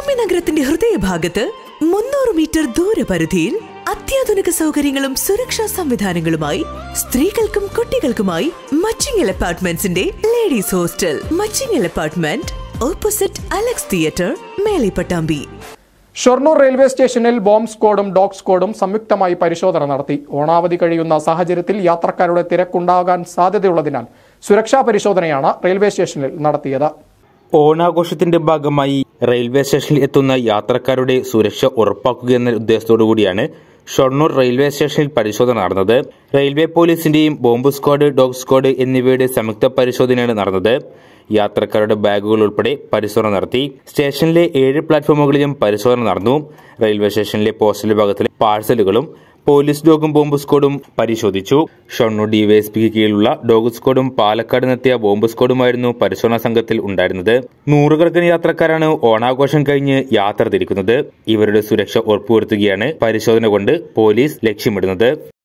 നഗരത്തിന്റെ ഹൃദയഭാഗത്ത് 300 മീറ്റർ ദൂരപരിധിയിൽ അത്യാധുനിക സൗകര്യങ്ങളും സുരക്ഷാ സംവിധാനങ്ങളുമായി സ്ത്രീകൾക്കും കുട്ടികൾക്കുമായി മച്ചിങ്ങൽ അപ്പാർട്ട്മെന്റ്സിന്റെ ladies hostel. Machingal apartment, opposite Alex theatre, Mele Pattambi. Shoranur railway സ്റ്റേഷനിൽ ബോംബ് സ്ക്വാഡും ഡോഗ് സ്ക്വാഡും സംയുക്തമായി പരിശോധന നടത്തി. ഓണാവധി കഴിയുന്ന സാഹചര്യത്തിൽ യാത്രക്കാരുടെ തിരക്കുണ്ടാകാൻ സാധ്യതയുള്ളതിനാൽ സുരക്ഷാ പരിശോധനയാണ് റെയിൽവേ സ്റ്റേഷനിൽ നടത്തിയത്. ഓണാഘോഷത്തിന്റെ ഭാഗമായി റെയിൽവേ സ്റ്റേഷനിൽ എത്തുന്ന യാത്രക്കാരുടെ സുരക്ഷ ഉറപ്പാക്കുകയെന്ന ഉദ്ദേശത്തോടുകൂടിയാണ് ഷൊർണൂർ റെയിൽവേ സ്റ്റേഷനിൽ പരിശോധന നടന്നത്. റെയിൽവേ പോലീസിന്റെയും ബോംബ് സ്ക്വാഡ്, ഡോഗ് സ്ക്വാഡ് എന്നിവയുടെ സംയുക്ത പരിശോധനയാണ് നടന്നത്. യാത്രക്കാരുടെ ബാഗുകൾ ഉൾപ്പെടെ പരിശോധന നടത്തി. സ്റ്റേഷനിലെ 7 പ്ലാറ്റ്ഫോമുകളിലും പരിശോധന നടന്നു. റെയിൽവേ സ്റ്റേഷനിലെ പോസ്റ്റൽ വിഭാഗത്തിലെ പാഴ്സലുകളും പോലീസ് ഡോഗും ബോംബ് സ്ക്വാഡും പരിശോധിച്ചു. ഷൊർണൂർ ഡിവൈഎസ്പിക്ക് കീഴിലുള്ള ഡോഗ് സ്ക്വാഡും പാലക്കാട് നിന്നെത്തിയ ബോംബ് സ്ക്വാഡുമായിരുന്നു പരിശോധനാ സംഘത്തിൽ ഉണ്ടായിരുന്നത്. നൂറുകണക്കിന് യാത്രക്കാരാണ് ഓണാഘോഷം കഴിഞ്ഞ് യാത്ര തിരിക്കുന്നത്. ഇവരുടെ സുരക്ഷ ഉറപ്പുവരുത്തുകയാണ് പരിശോധന കൊണ്ട് പോലീസ് ലക്ഷ്യമിടുന്നത്.